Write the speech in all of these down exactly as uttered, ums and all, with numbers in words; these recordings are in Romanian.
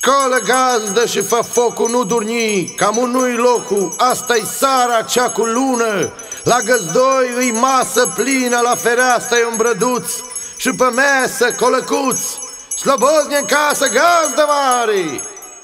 Scolă gazdă și fă focul, nu durni, cam nu-i locul, asta-i sara cea cu lună. La găzdoi îi masă plină, la fereastră e un brăduț și pe mesă colăcuț. Slobodne în casă, gazdă mare!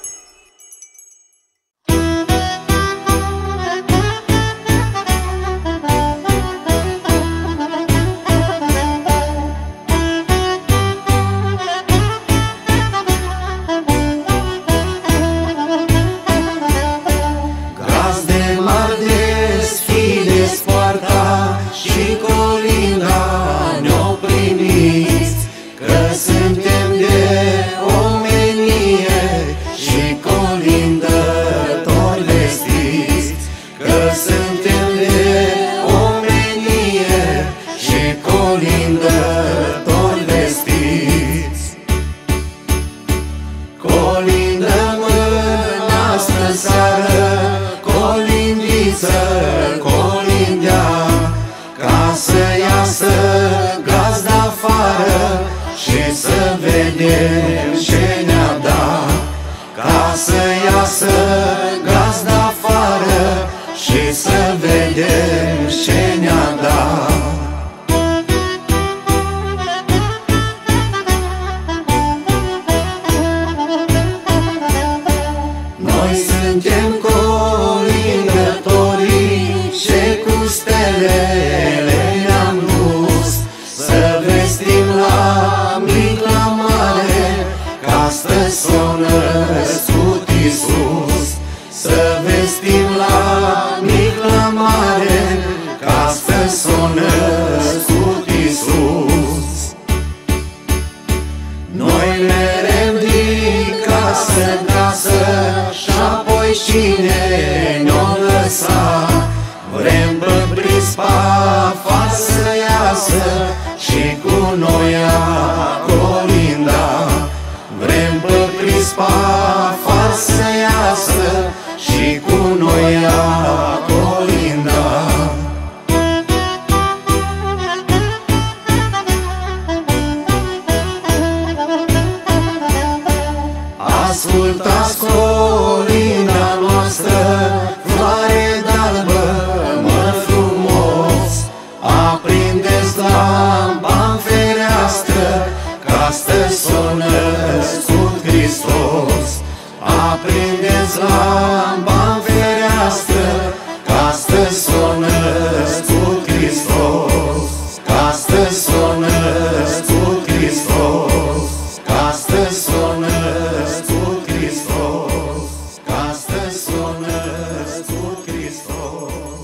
Ce ne-a dat, ca să iasă gazda afară și să vedem ce ne-a dat. Noi suntem colindătorii ce cu stelele ne-am dus, să vestim la mic, la mare, că astăzi s-a născut Iisus. Să vestim la mic, la mare, că astăzi s-a născut Iisus. Noi merem din casă în casă și apoi cine ne-o lăsa. Vrem pe prispa afară să iasă și cu noi a colinda. Vrem pe prispa afară să iasă și cu noi a colinda. Ascultați colinda noastră, floare d'albă, măr frumos. Aprindeți lampa în fereastră, că astăzi s-a născut Hristos. Aprindeți lampa în fereastră, că astăzi s-a născut Hristos. Că astăzi s-a născut Hristos. Că astăzi s-a născut Hristos. Că astăzi s-a născut Hristos.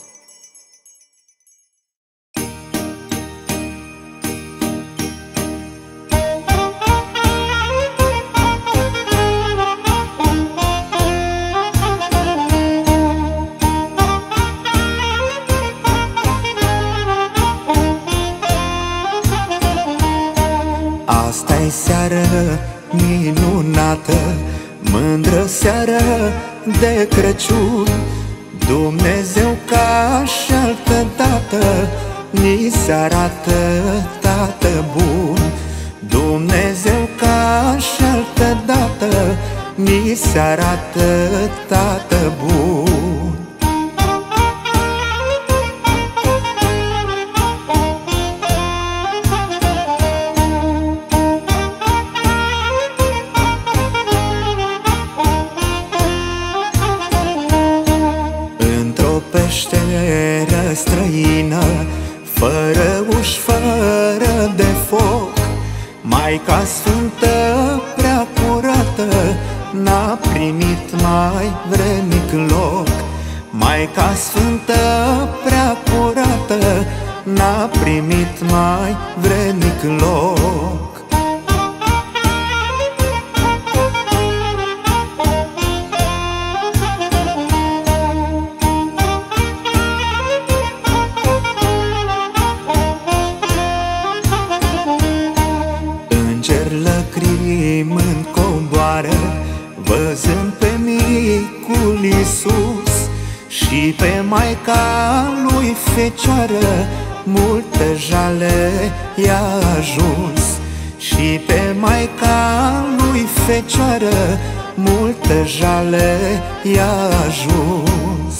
Asta-i seară minunată, mândră seară de Crăciun. Dumnezeu ca și altă dată ni se arată Tată bun. Dumnezeu ca și altă dată ni se arată Tată bun. Peșteră străină, fără uși, fără de foc, Maica Sfântă prea curată n-a primit mai vrednic loc. Maica Sfântă prea curată n-a primit mai vrednic loc. Lăcrimând coboară, văzând pe micul Iisus și pe Maica lui Fecioară, multă jale i-a ajuns. Și pe Maica lui fecioară, multă jale i-a ajuns.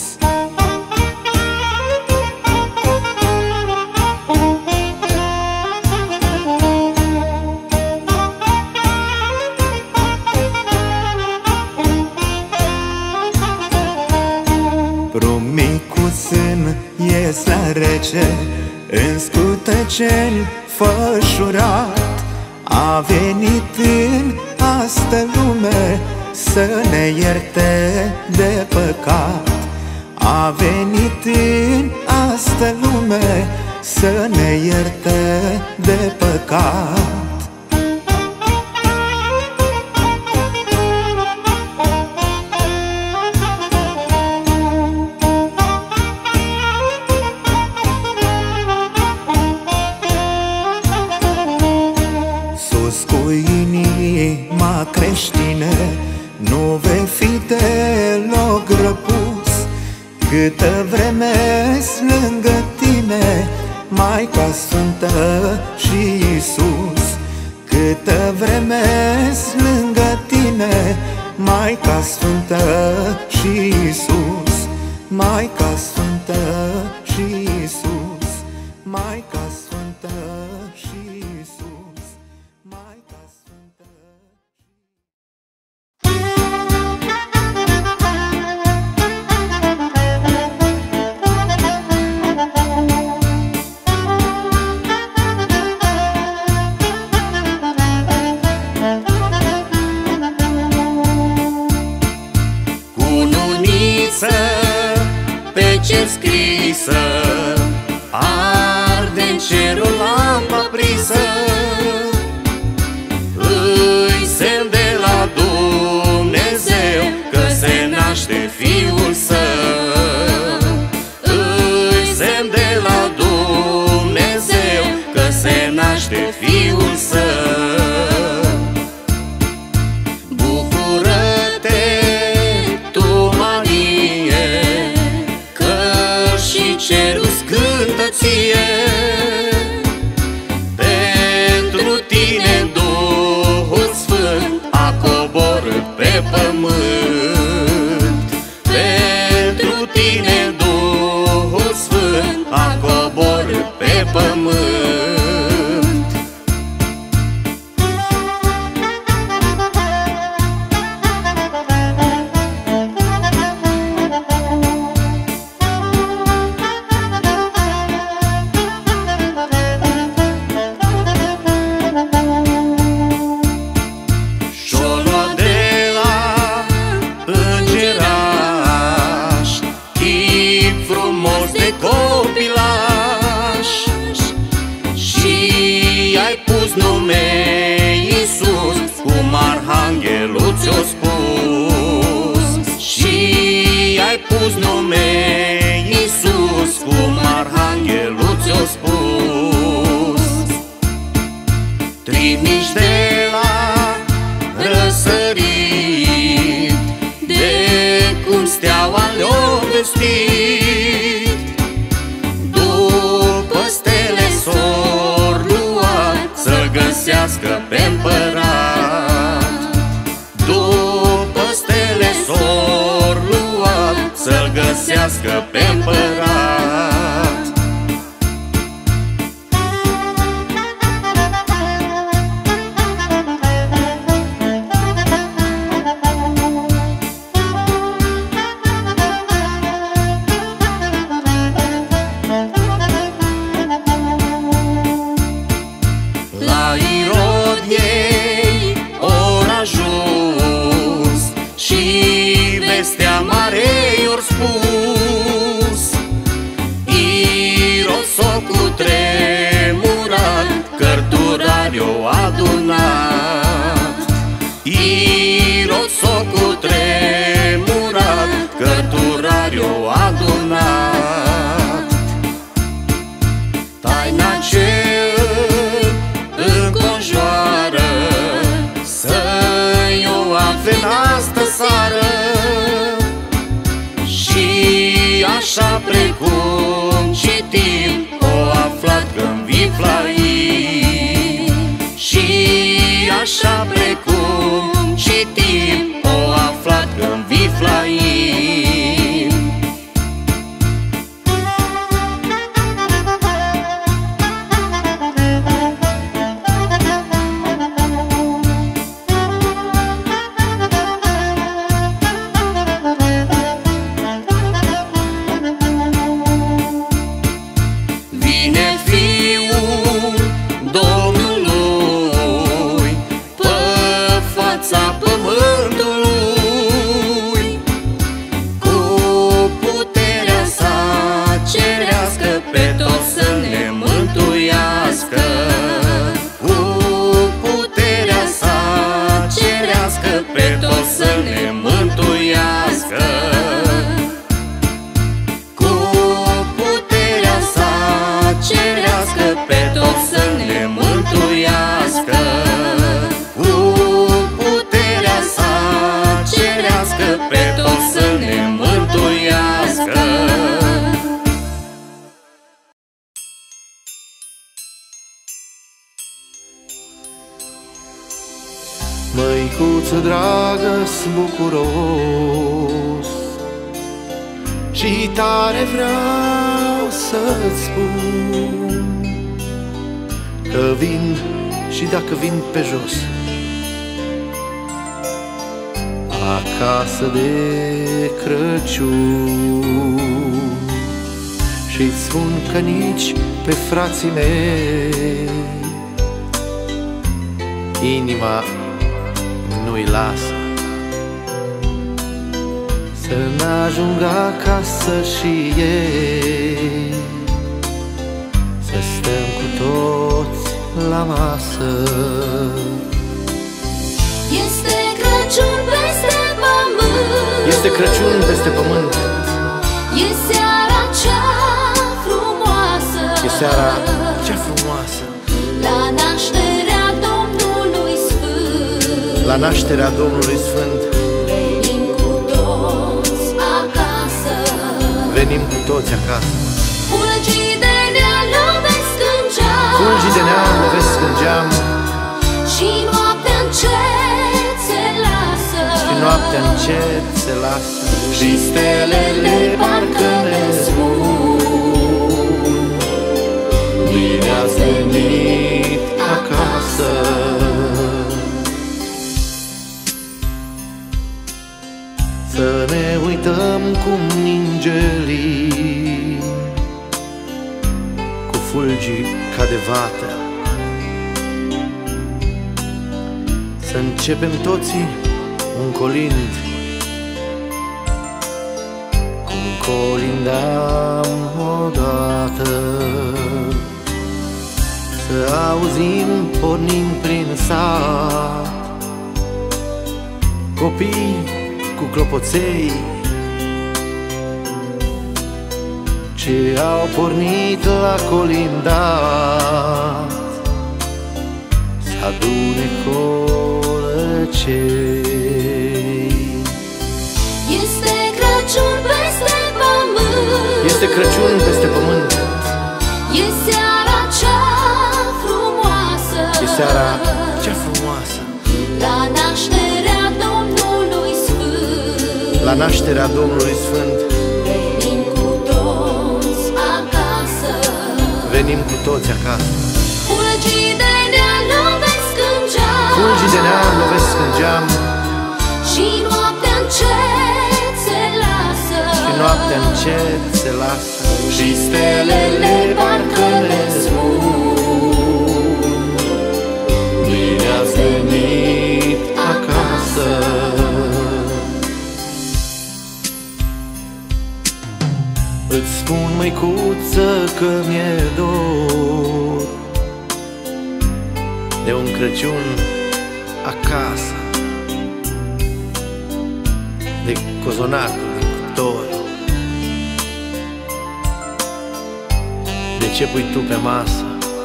Prumicuțân ies la rece, în scuteceni fășurat. A venit în astă lume să ne ierte de păcat. A venit în astă lume să ne ierte de păcat. Inima creștine, nu vei fi deloc răpus, câtă vreme-s lângă tine Maica Sfântă și Iisus. Câtă vreme-s lângă tine Maica Sfântă și Iisus. Maica Sfântă și Iisus. Maica Sfântă și Iisus. Maica Sfântă. Cununiță pe cer scrisă, arde în cerul lampa prisă, îi semn de la Dumnezeu că se naște Fiul Său. Îi semn de la Dumnezeu că se naște Fiul Său. Bucură-te tu, Marie, că și cerul-ți cântă ție. Pentru tine Duhul Sfânt a coborât pe pământ. Pentru tine Duhul Sfânt a coborât pe pământ. Arhanghelul ți-o spus și ai pus nume Iisus, cum Arhanghelul ți-o spus. Trimiși de la răsărit, de cum steaua le-o vestit, după stele s-or luat să găsească pe împărat. Să-l găsească pe împărat. La Irod ei or ajuns și vestea mare i-or spus. Irod s-o cutremurat, cărturari o adunat. Irod s-o cutremurat, cărturari o adunat. Taina ce înconjoară să-i o afle astă seară, așa precum citim, o aflat când viflaim. Și așa precum fața pământului, cu puterea sa cerească pe toți să ne mântuiască. Cu puterea sa cerească pe toți să ne mântuiască. Cu puterea sa cerească pe toți să ne mântuiască. Cu puterea sa cerească pe toți să ne mântuiască. Măicuță dragă-s bucuros și tare vreau să-ți spun că vin și dacă vin pe jos acasă de Crăciun, și-ți spun că nici pe frații mei inima nu-i lasă să n-ajungă acasă și ei, să stăm cu toți la masă. Este Crăciun peste pământ, Este Crăciun peste pământ, e seara cea frumoasă, e seara cea frumoasă, la nașterea Domnului Sfânt. la nașterea Domnului Sfânt. Venim cu toți acasă, Venim cu toți acasă. fulgii de neam lovesc în geam, Fulgii de neam lovesc în geam, și noaptea încet se lasă, și noaptea încet se lasă, și stelele parcă ne spun: bine ați venit acasă. Să ne uităm cum ningelii cu fulgii ca de vată, să începem toții un colind, cum colindam odată. Să auzim pornind prin sat copii cu clopoței ce au pornit la colindat, să adune colăcei. Este Crăciun peste pământ, Este Crăciun peste pământ, e seara cea frumoasă, e seara cea frumoasă, la nașterea Domnului Sfânt. la nașterea Domnului Sfânt. Venim cu toți acasă, Venim cu toți acasă. fulgii de neam lovesc în geam, Fulgii de neam lovesc în geam, și noaptea încet se lasă, și noaptea încet se lasă, și stelele parcă ne spun: bine ați venit acasă. Îți spun, măicuță, că mi-e dor de un Crăciun acasă, de cozonacul din cuptor, de ce pui tu pe masă.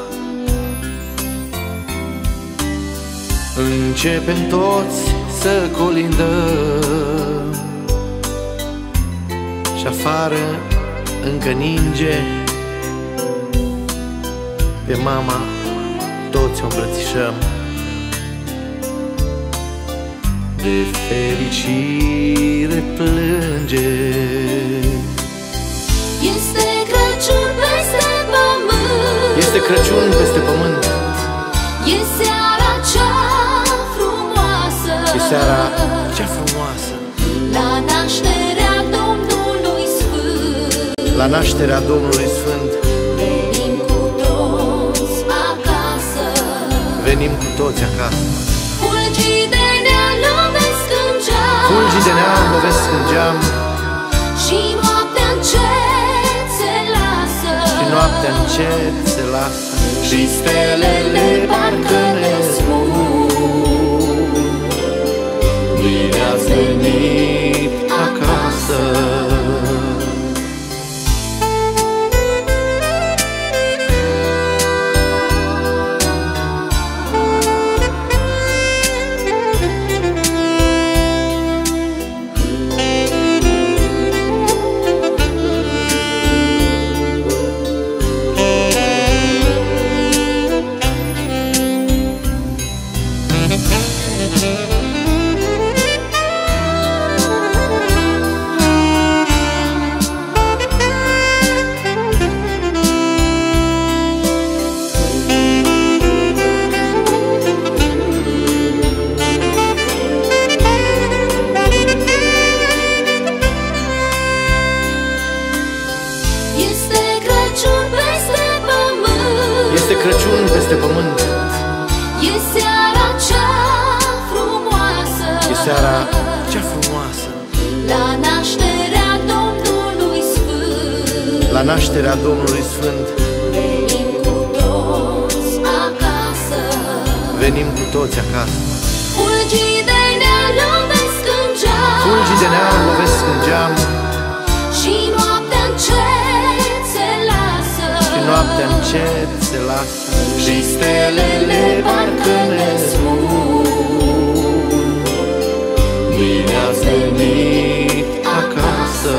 Începem toți să colindăm și afară încă ninge, pe mama toți o îmbrățișăm, de fericire plânge. Este Crăciun peste pământ, Este Crăciun peste pământ, e seara cea frumoasă, e seara cea frumoasă, la nașterea Domnului Sfânt. la nașterea Domnului Sfânt. Venim cu toți acasă, Venim cu toți acasă. fulgii de neam de neam lovesc în geam și noaptea încet se lasă, și noaptea încet se lasă, și stelele parcă ne spun: bine ați venit acasă. Este Crăciun peste pământ, e seara cea frumoasă, e seara cea frumoasă, la nașterea Domnului Sfânt, la nașterea Domnului Sfânt. Venim cu toți acasă, venim cu toți acasă. Fulgii de neam lovesc în geam, fulgii de neam lovesc în geam și noaptea încet se lasă, și noaptea încet se lasă, și stelele parcă ne spun: bine ați venit acasă.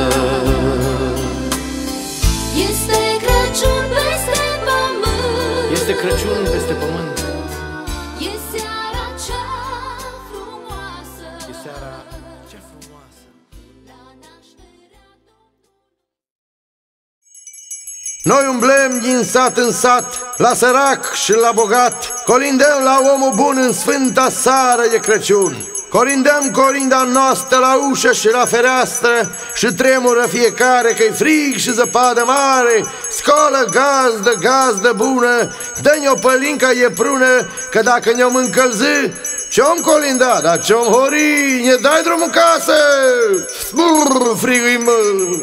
Este Crăciun peste pământ, este Crăciun peste pământ, e seara cea frumoasă, e seara cea frumoasă. la nașterea Noi umblem din sat în sat, la sărac și la bogat, colindăm la omul bun în sfânta seară de Crăciun. Corindăm corinda noastră la ușă și la fereastră și tremură fiecare că-i frig și zăpadă mare. Scoală gazdă, gazdă bună, dă-ne o pălincă e prună, că dacă ne-om încălzi, ce-om colinda, dar ce-om hori, ne dai drumul în casă. Brrr, frigui mă.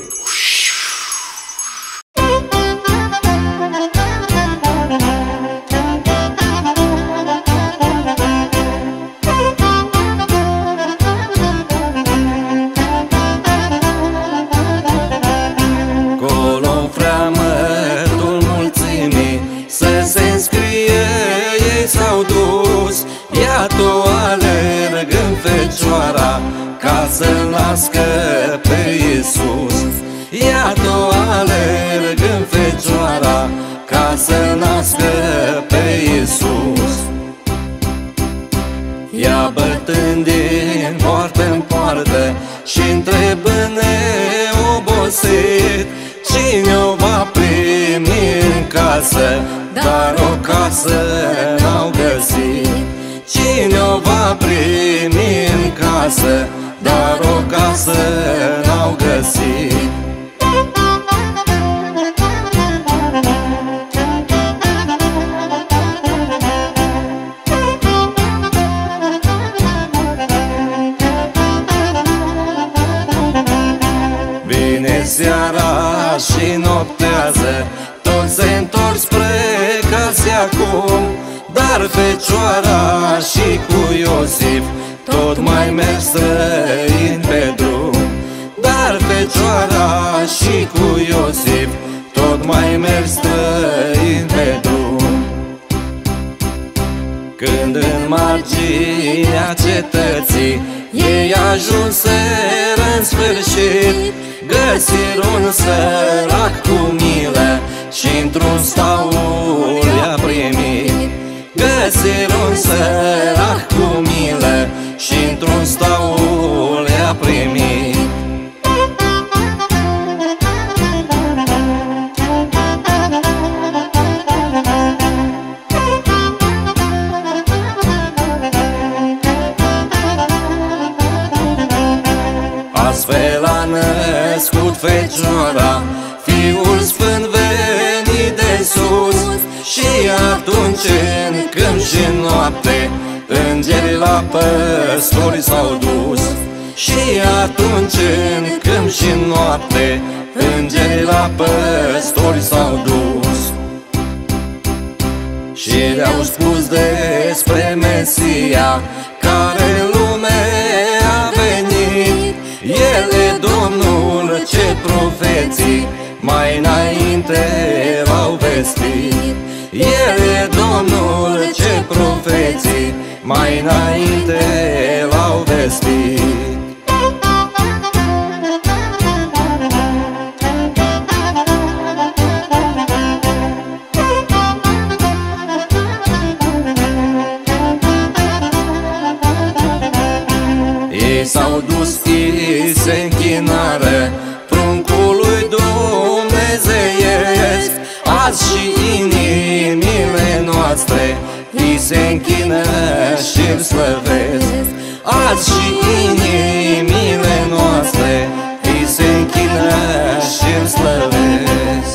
Iată-o alergând fecioara ca să-L nască pe Iisus. Iată-o alergând fecioara ca să-L nască pe Iisus. Ea bătând din poartă în poartă și întrebând neobosit: cine o va primi în casă? Dar o casă n-au găsit. Cine o va primi în casă? Dar o casă n-au găsit. Vine seara și noptează, toți se întorc spre case acum, dar fecioara și cu Iosif tot mai merg străini pe drum. Dar fecioara și cu Iosif tot mai merg străini pe drum. Când în marginea cetății ei ajunseră în sfârșit, găsiră un sărac cu milă și într-un staul i-a primit. Găsiră un sărac cu milă și într-un staul i-a primit. Astfel a născut Fecioara, Fiul Sfânt venit de sus. Și atunci în câmp și în noapte, îngerii la păstori s-au dus. Și atunci în câmp și în noapte îngerii la păstori s-au dus și le-au spus despre Mesia care în lume a venit. El e Domnul ce profeții mai înainte l-au vestit. El e Domnul ce profeții mai înainte l-au vestit. Ei s-au dus, ei se închinară pruncului dumnezeiesc. Azi și inimile noastre îi se închină și-l slăvesc. Azi și inimile noastre îi se închină și-l slăvesc.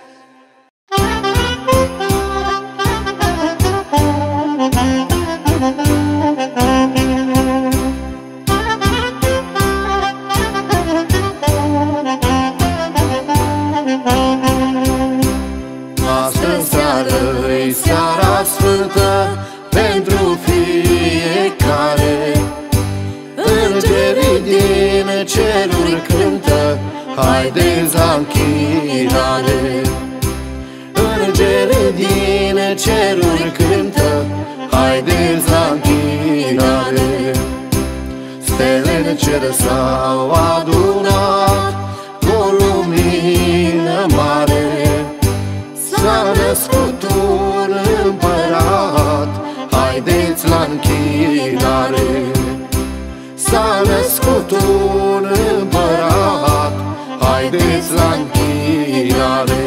Astăzi-seară-i seara sfântă pentru fiecare. Îngerii din ceruri cântă, haideți la închinare. Îngerii din ceruri cântă, haideți la închinare. Stele în cer s-au adunat cu o lumină mare. S-a născut un împărat, haideți la închinare. S-a născut un împărat, haideți la închinare.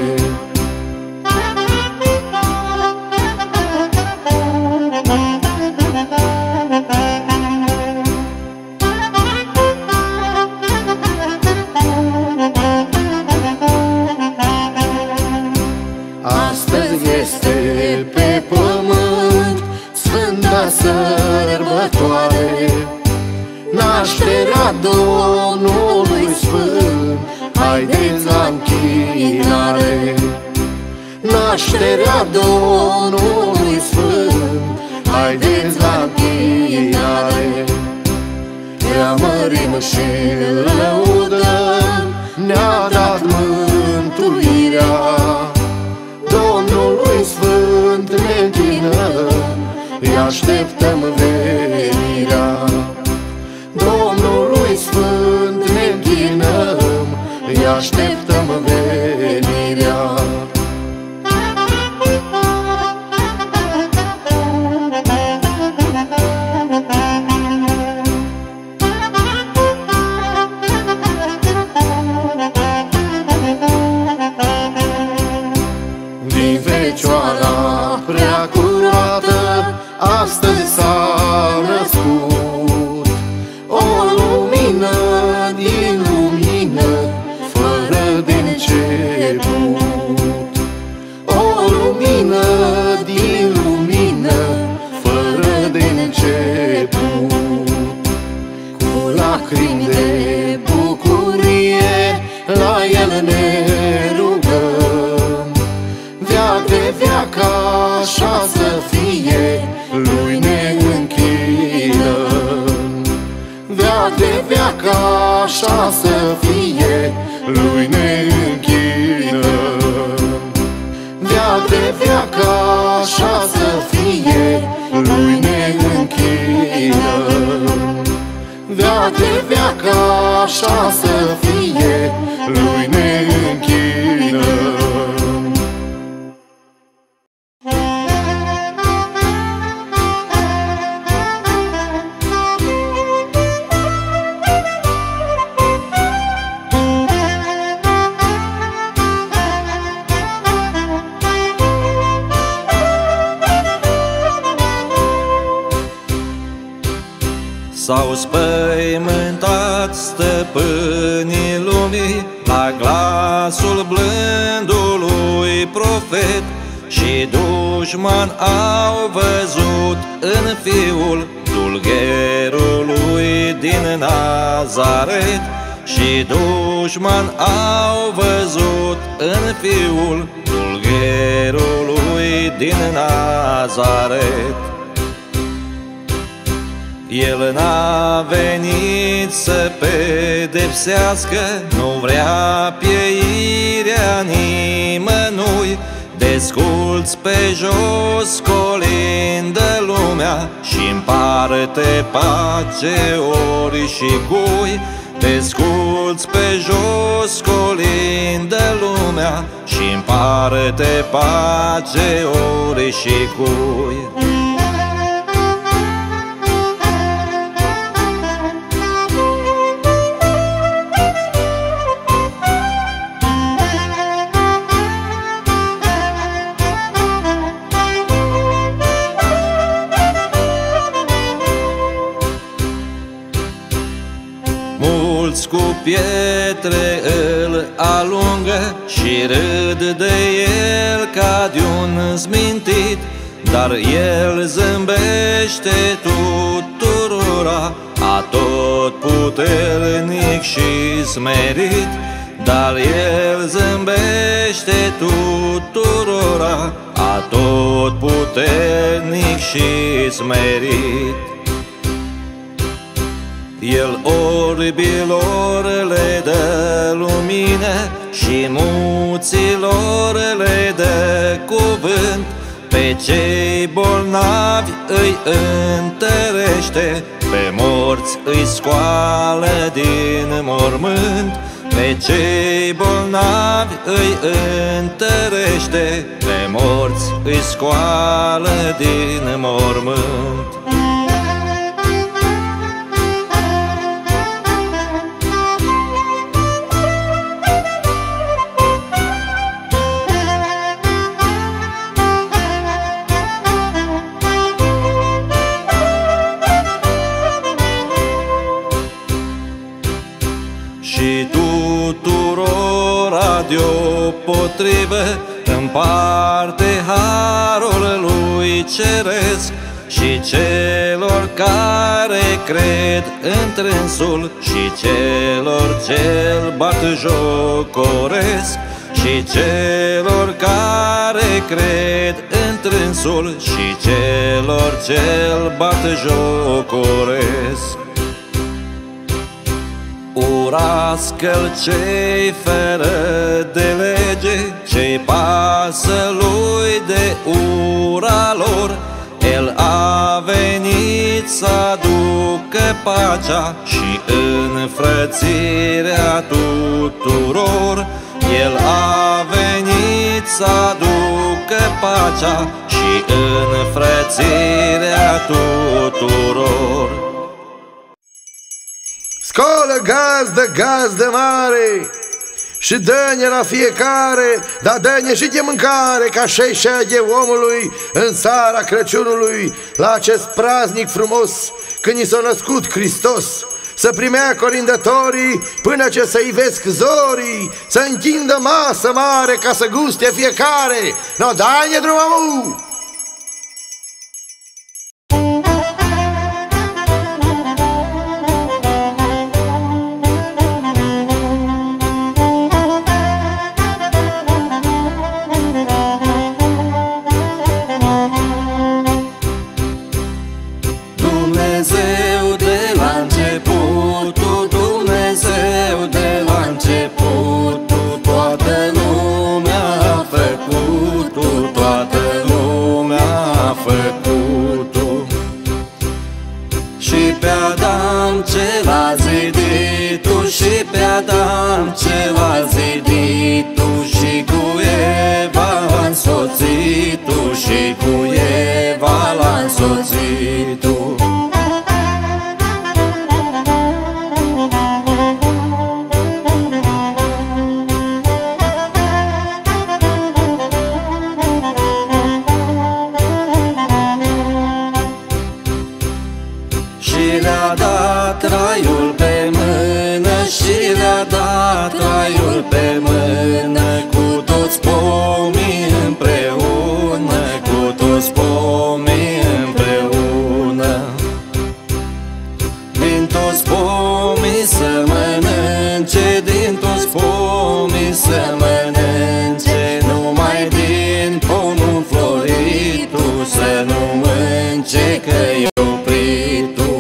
Astăzi este pe pământ sfânta sărbătoare, nașterea Domnului Sfânt, haideți la închinare. Nașterea Domnului Sfânt, haideți la închinare. Preamărim și lăudăm, ne-a dat mântuirea. Domnului Sfânt ne închinăm, îi așteptăm venirea. Domnului Sfânt ne închinăm, îi așteptăm venirea. Fecioara prea curată astăzi s-a născut, o lumină din lumină, fără de început. O lumină din lumină, fără de început. Cu lacrimi de bucurie la el ne rugăm, veac de veac așa să fie, lui ne închinăm. Veac de veac așa să fie, lui ne închinăm. Veac de veac așa să fie, lui ne închinăm. Veac de veac așa să fie, lui ne închinăm. S-au spăimântat stăpânii lumii la glasul blândului profet, și dușman au văzut în fiul dulgherului din Nazaret, și dușman au văzut în fiul dulgherului din Nazaret. El n-a venit să pedepsească, nu vrea pieirea nimănui. Desculți pe jos, colindă lumea și împarte pace ori și cui. Desculți pe jos, colindă lumea și împarte pace ori și cui. Mulți cu pietre îl alungă și râd de el ca de un zmintit, dar el zâmbește tuturora, atotputernic și smerit. Dar el zâmbește tuturora, atotputernic și smerit. El orbilor le dă lumină și muților le dă cuvânt. Pe cei bolnavi îi întărește, pe morți îi scoală din mormânt. Pe cei bolnavi îi întărește, pe morți îi scoală din mormânt. Și tuturora deopotrivă împarte harul lui ceresc, și celor care cred întrânsul și celor ce-l batjocoresc, și celor care cred întrânsul și celor ce-l batjocoresc. Urască-l cei fără de lege, ce-i pasă lui de ura lor. El a venit să aducă pacea și înfrățirea tuturor. El a venit să aducă pacea și înfrățirea tuturor. Scoală gazdă, gazdă mare, și dă-ne la fiecare, dar dă-ne și de mâncare, ca așa de omului în seara Crăciunului, la acest praznic frumos, când i s-a născut Hristos. Să primea colindătorii până ce să ivesc zorii, să întindă masă mare ca să guste fiecare. No, dai-ne drumul! Dumnezeu de la începutul, Dumnezeu de la începutul, toată lumea a făcut-o, toată lumea a făcut-o. Și pe Adam ce l-a zidit-o, și pe Adam ce l-a zidit-o, și cu Eva l-a însoțit-o, și cu Eva l-a însoțit-o. Și le-a dat raiul pe mână, și le-a dat raiul pe mână, cu toți pomii împreună, cu toți pomii împreună. Din tot toți pomii să mănânce, din toți pomii să mănânce, numai din pomul florit tu să nu mânce, că-i oprit tu.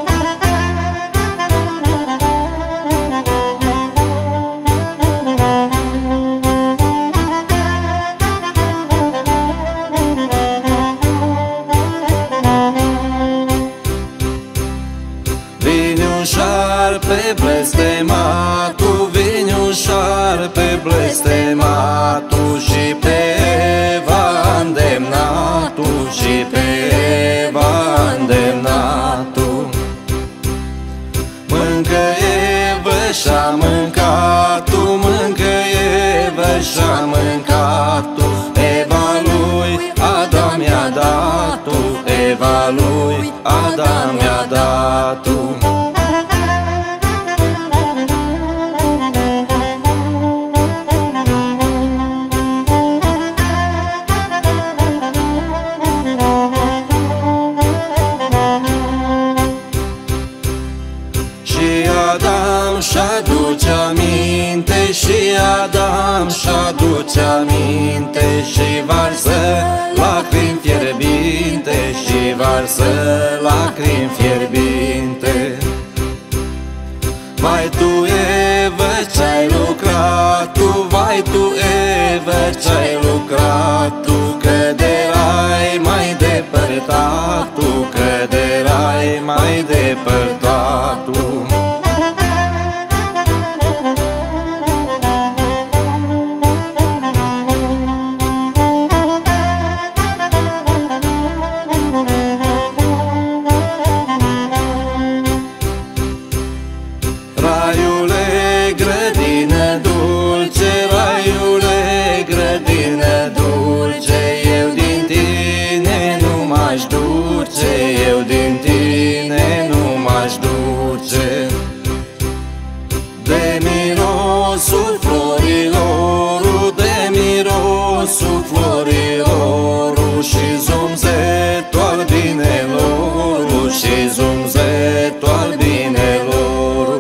Șarpe blestematul, vine-un șarpe blestematul, și pe Eva îndemnatul, și pe Eva îndemnatul. Mâncă Eva și-a mâncatul, mâncă Eva și-a mâncatul, Eva lui Adam i-a dat-o, Eva lui Adam i-a dat-o. Și-aduce aminte, și Adam și-aduce aminte, și varsă lacrimi fierbinte, și varsă lacrimi fierbinte. Vai tu, Eva, ce-ai lucrat tu, vai tu, Eva, ce-ai lucrat tu, că de rai mai depărtat tu, că de rai mai depărtat tu. Eu din tine nu m-aș duce, de mirosul florilor, de mirosul florilor, și zumzetul al binelor, și zumzetul al binelor.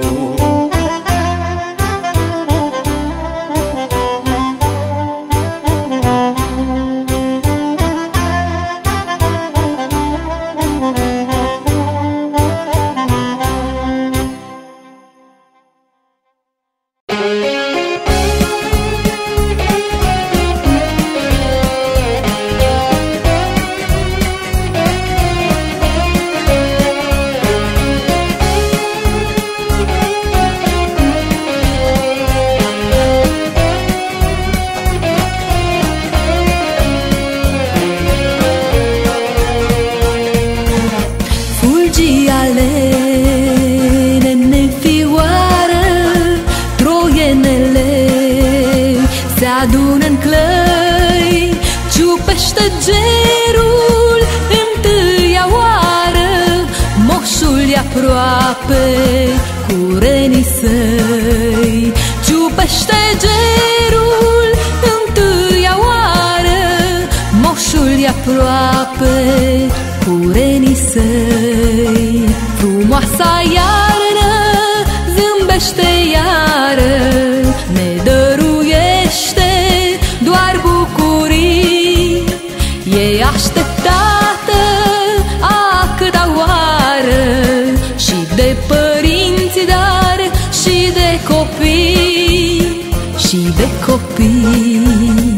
Adună în clăi, ciupește gerul întâia oară, moșul-i aproape cu renii săi. Ciupește gerul întâia oară, moșul-i aproape cu renii săi. Frumoasa iarnă zâmbește iară, ne dăruiește doar bucurii. E așteptată a câta oară, și de părinți, dar și de copii, și de copii.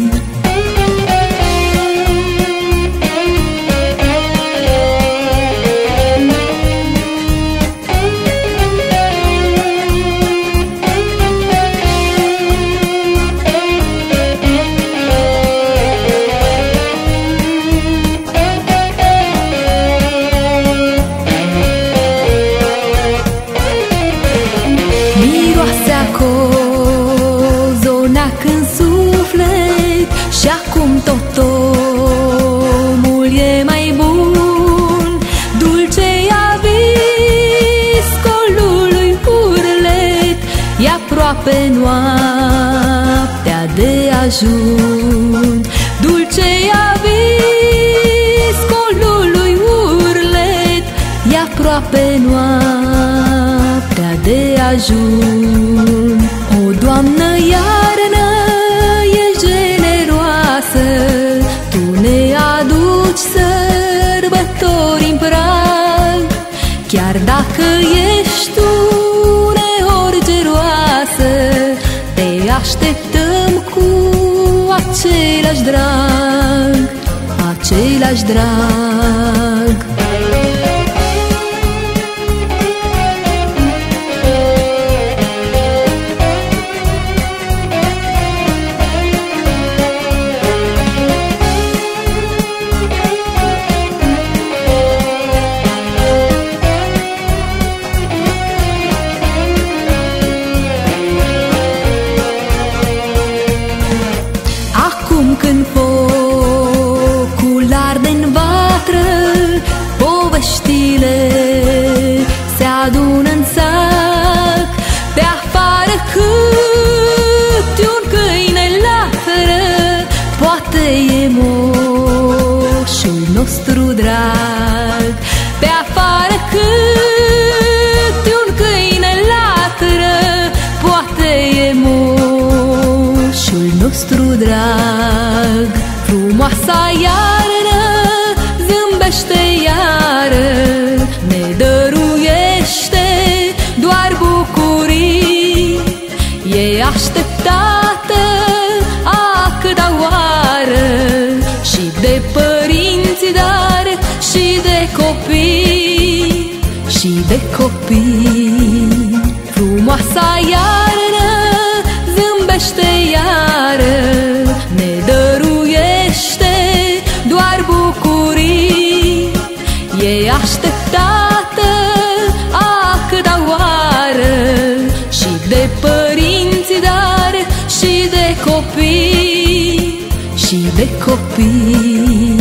Cozonac în suflet, și acum tot omul e mai bun. Dulce-i-a viscolului urlet, e aproape noaptea de ajun. Dulce-i-a viscolului urlet, e aproape noaptea ajun. O, Doamnă, iarnă, ești generoasă, Tu ne aduci sărbători în prag. Chiar dacă ești uneori geroasă, Te așteptăm cu același drag, același drag. Când focul arde-n vatră, poveștile se adună-n sac. Pe afară câte un câine latră, poate e moșul nostru drag. Pe afară câte un câine latră, poate e moșul nostru drag. Frumoasa iarnă zâmbește iară, ne dăruiește doar bucurii. E așteptată a câta oară, și de părinți, dar și de copii, și de copii. Frumoasa iarnă zâmbește iară, ne dăruiește doar bucurii. E așteptată a câta oară, și de părinți, dar și de copii, și de copii.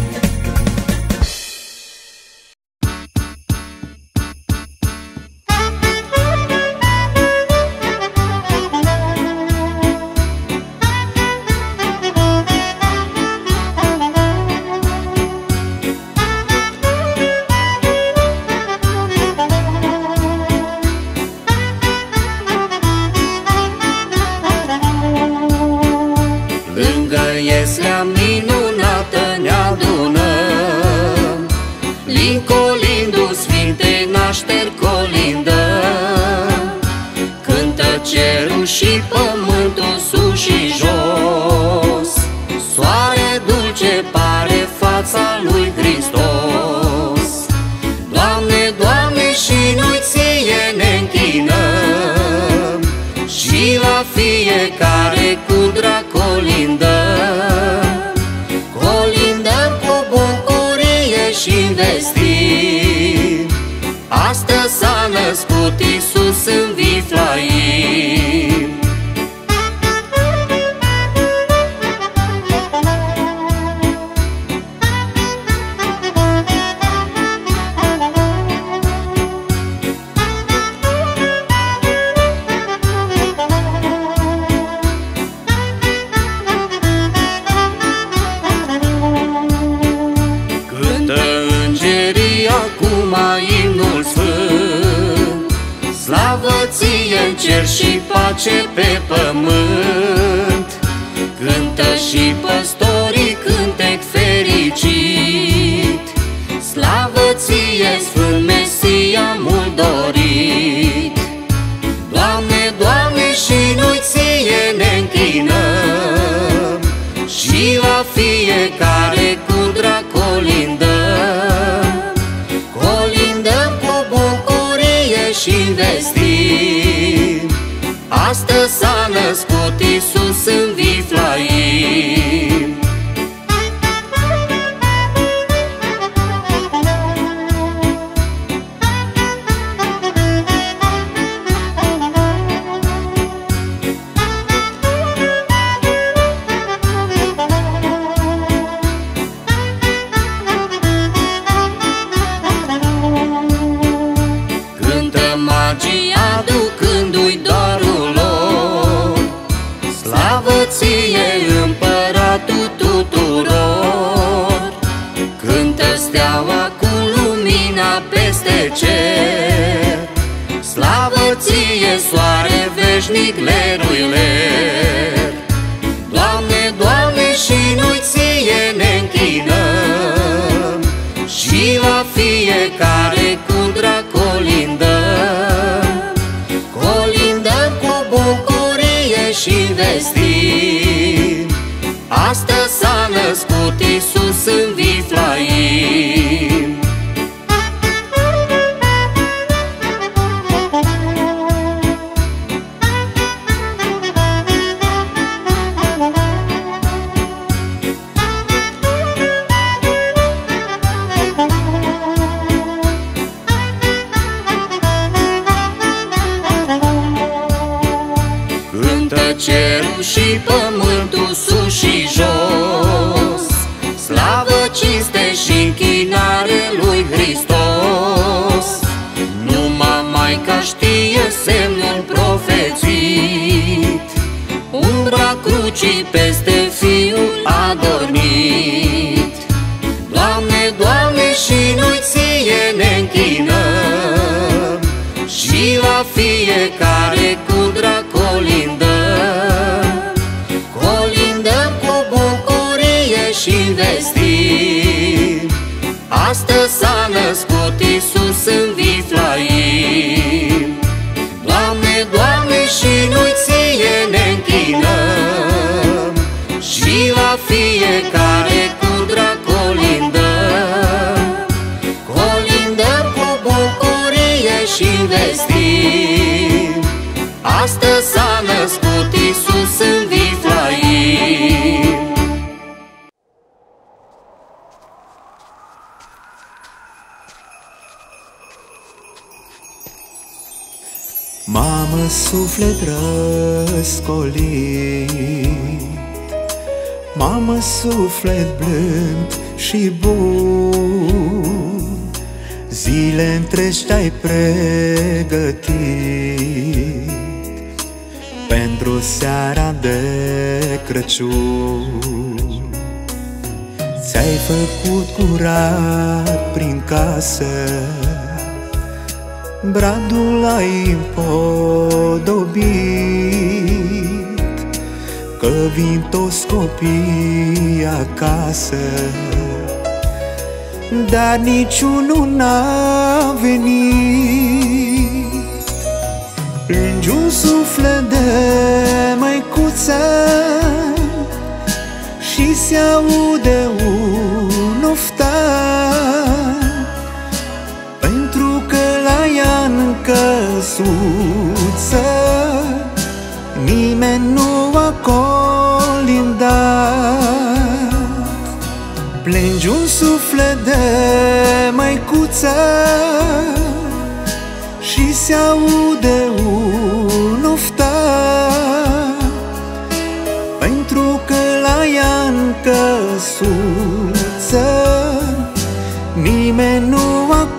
Iesea minunată ne adunăm, lincolindu Sfinte nașteri colindăm. Cântă cerul și pământul sus și jos, soare dulce pare fața lui Hristos. Doamne, Doamne, și noi Ție ne închinăm, și la fiecare cu drag colindăm. Colindăm cu bucurie și vestim, astăzi s-a născut Iisus în Viflaim. Imnul sfânt, slavă Ție în cer și pace pe pământ. Cântă și păstorii cântec fericit, slavă Ție, Sfânt Mesia mult dorit. Doamne, Doamne, și noi Ție ne închinăm, și la fiecare cu drag colindăm. Colindăm cu bucurie și vestim, astăzi s-a născut Iisus în Viflaim. Aducându-i darul lor, slavă Ție, Împăratul tuturor. Cântă steaua cu lumina peste cer, slavă Ție, veșnic lerui ler. Doamne, Doamne, și noi Ție ne închinăm, și la fiecare cundra colindăm. Colindăm cu bucurie și vestim, astăzi s-a născut Iisus în Viflaim. Cerul și pământul, sus și jos, slavă, cinste și închinare lui Hristos. Numai Maica știe semnul profețit, umbra crucii peste Fiul adormit. Doamne, Doamne, și noi Ție ne închinăm, și la fiecare cundra colindăm. Colindăm cu bucurie și vestim, astăzi s-a născut Iisus în Viflaim. Doamne, Doamne, și noi Ție ne închinăm, și la fiecare cundra colindăm. Colindăm cu bucurie și vestim, astăzi s-a născut Iisus în Viflaim. Mamă, suflet răscolit, mamă, suflet blând și bun, zile întregi te-ai pregătit pentru seara de Crăciun. Ți-ai făcut curat prin casă, bradul ai împodobit, că vin toți copiii acasă, dar niciunul n-a venit. Plângi un suflet de măicuță și se aude un oftar, pentru că la ea în căsuță nimeni nu a colindat. Plângi un suflet de măicuță și se aude un oftar, pentru că la ea în căsuță nimeni nu a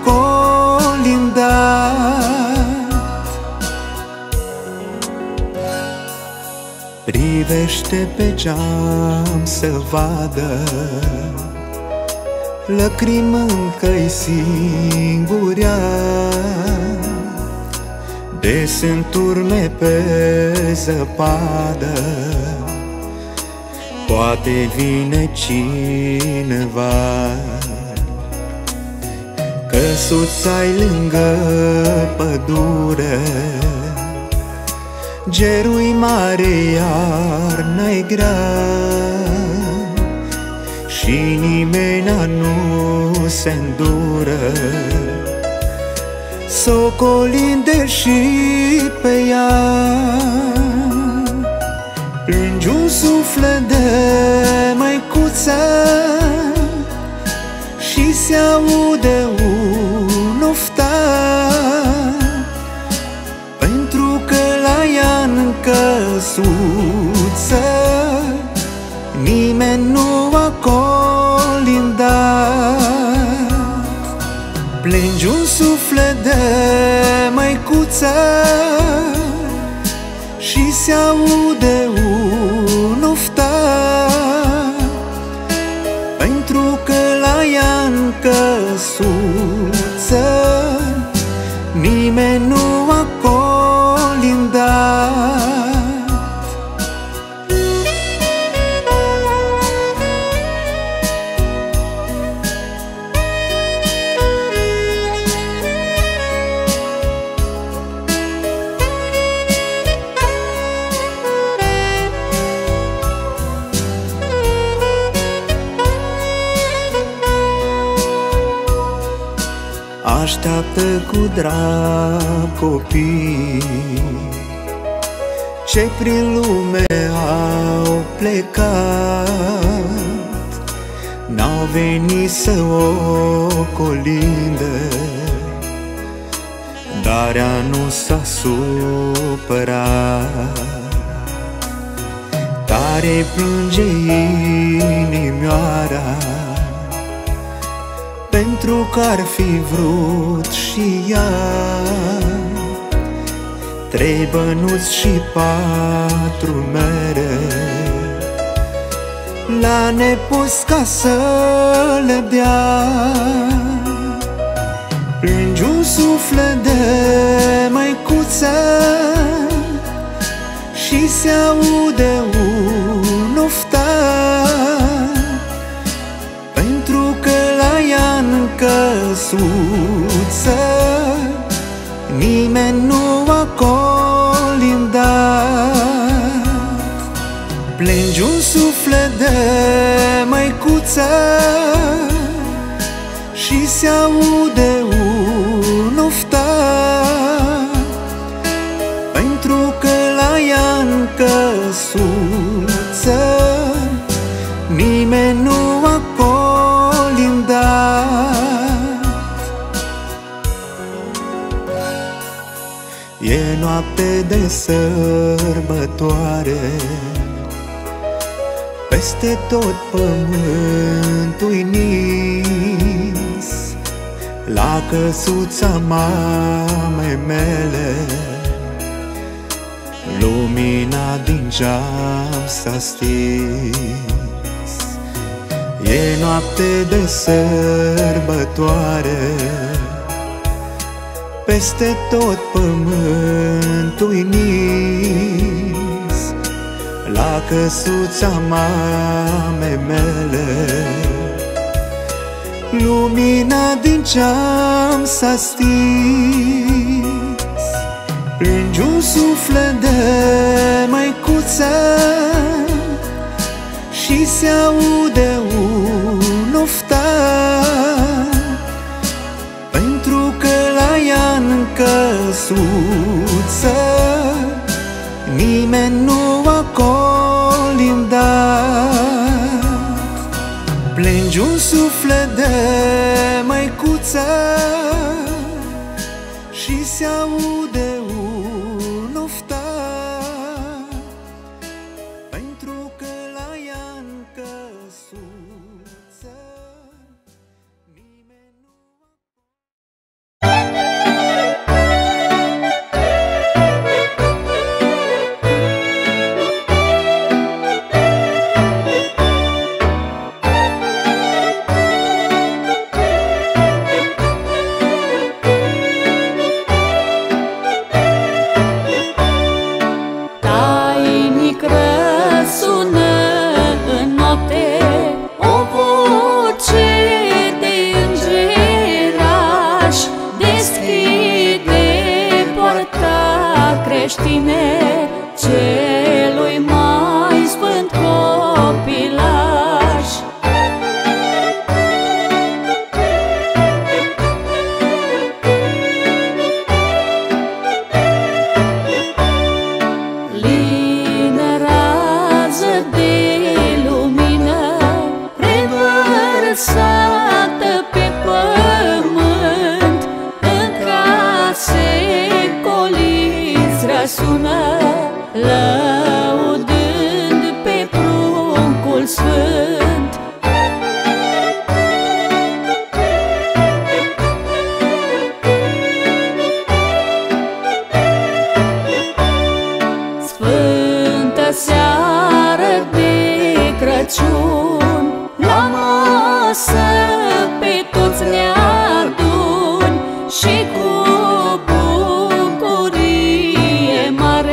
colindat. Privește pe geam să vadă, lăcrimi încă-i singurea, de sunt urme pe zăpadă, poate vine cineva. Căsuța-i lângă pădure, gerul-i mare, iarna-i grea, și nimeni nu se îndură s-o colinde și pe ea. Plângi un suflet de măicuță și se aude un oftar, pentru că la ea în căsuță nimeni nu a colindat. Plângi un suflet de măicuță și se aude un oftar, pentru că la ea în căsuță nimeni nu a colindat. dat. Așteaptă cu drag copii ce prin lume au plecat, n-au venit să o colindă, dar ea nu s-a supărat. Tare plânge inimioara, pentru că ar fi vrut și ea trei bănuți și patru mere la nepus ca să le dea. Plângi un suflet de măicuță și se aude un oftar, pentru că la ea în căsuță nimeni nu a colindat. Plângi un suflet de măicuță și se aude un oftar, pentru că la ea în căsuță nimeni nu a colindat. E noapte de sărbătoare, peste tot pământul-i nins, la căsuța mamei mele lumina din geam s-a stins. E noapte de sărbătoare, peste tot pământul-i nins, la căsuța mamei mele lumina din geam s-a stins. Plângi un suflet de măicuță și se aude un oftar, pentru că la ea în căsuță nimeni nu a colindat. Plângi un suflet de măicuță și se aude un oftar, pentru că la ea în căsuță nimeni nu celui mai sfânt copilaș. Lină rază de lumină revărsată pe pământ, în case coliți răsună, lăudând pe pruncul sfânt. Sfântă seară de Crăciun, la masă pe toți ne aduni și cu bucurie mare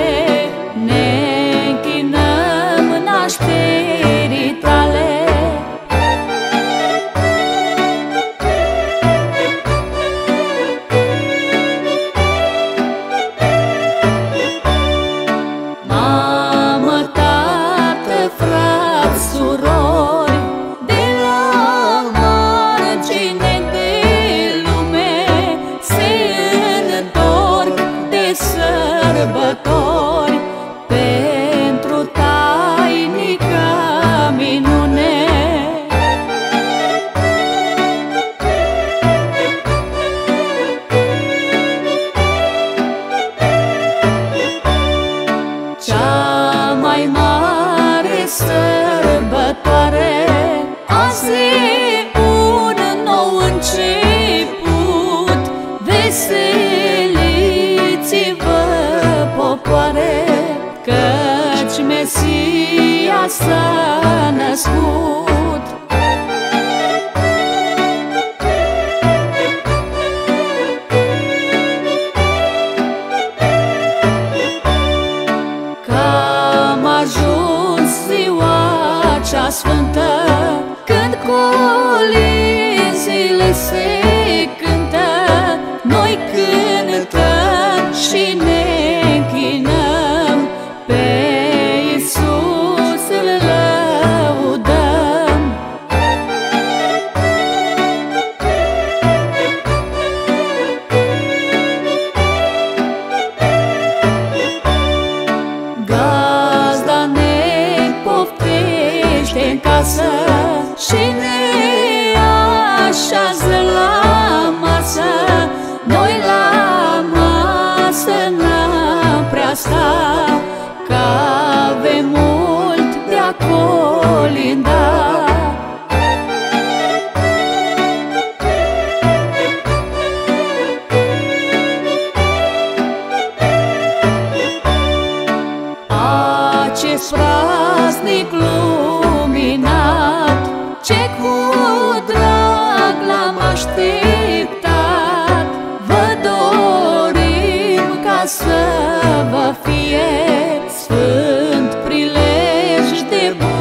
sărbători pentru tainica minune. Cea mai mare sărbătoare azi e un nou început. Veseliți-vă, popoare, căci Mesia s-a născut. Că-am ajuns ziua cea sfântă, când colinzile se cântă, noi cântăm și ne închinăm, pe Iisus îl lăudăm. Gazda ne poftește în casă și ne așează la masă. Noi la masă n-am prea sta, că avem mult de-a colinda. Acest praznic luminat, ce cu drag l-am așteptat, vă dorim ca să vă fie sfânt prilej de bun.